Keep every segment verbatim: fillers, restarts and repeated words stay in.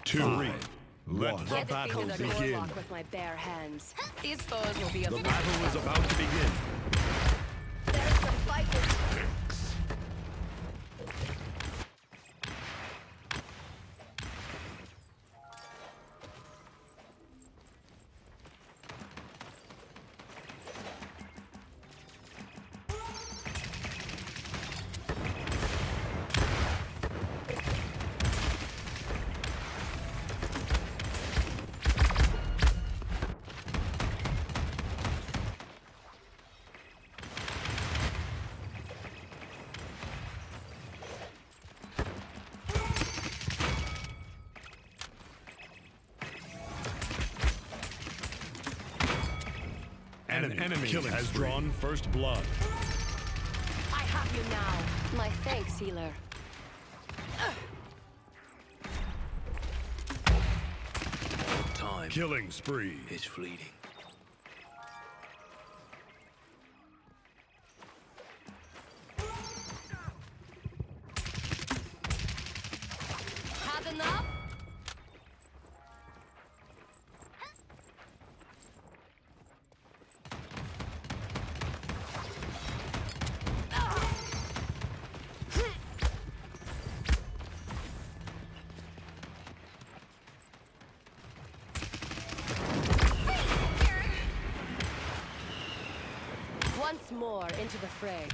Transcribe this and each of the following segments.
two, three. Let One. the I battle defeated a begin. warlock with my bare hands. These foes will be a The battle is about to begin. There's some fighters. An enemy has drawn first blood. I have you now. My thanks, healer. Time Killing spree. is fleeting. Had enough? Once more into the fray.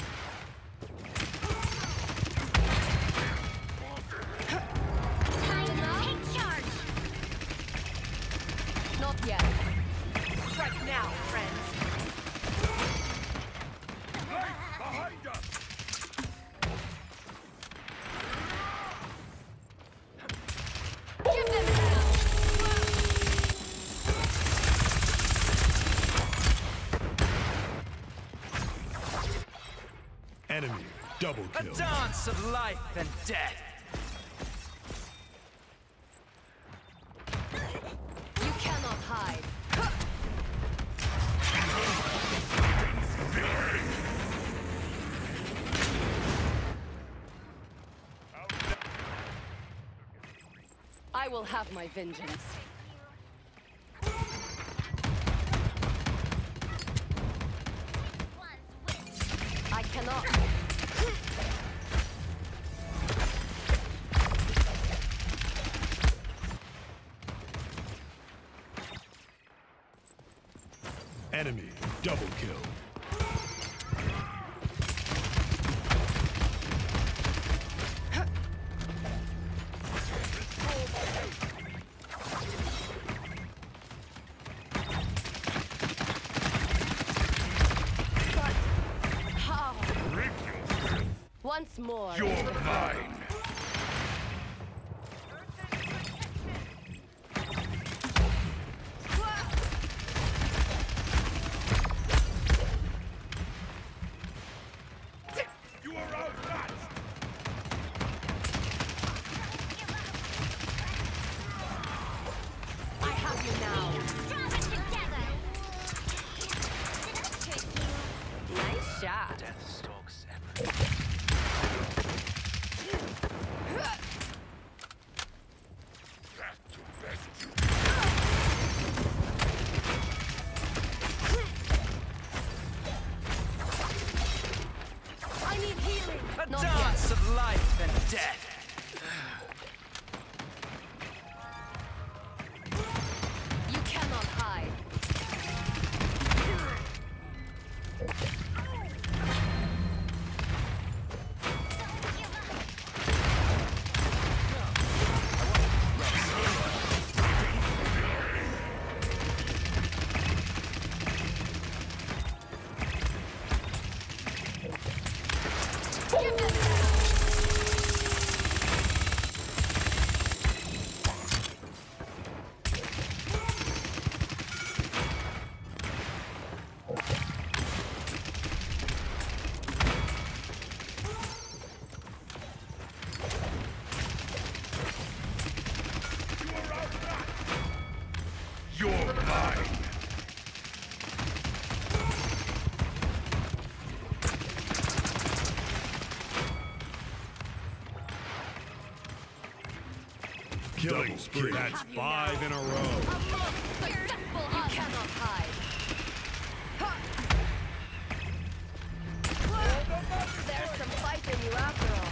Time to take charge! Not yet. Strike now, friends! Behind us! Give them hell! Enemy double A kill. dance of life and death. You cannot hide. I will have my vengeance. I cannot. Enemy double kill. But how? Once more. You're into the fray. mine. You are outmatched. I have you now. Stronger together! Nice shot. Death stalks ever. I need healing. A Not dance of life and death. yet. You cannot hide. Give them You're mine. Killing spree. That's have you five now. in a row. Successful hunt. You cannot hide. There's some fight in you after all.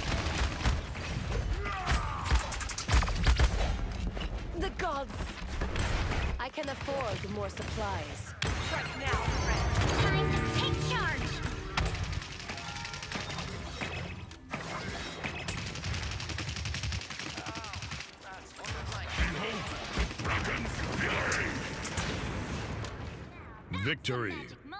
The gods! I can afford more supplies. Strike now, friend. Time to take charge! Victory.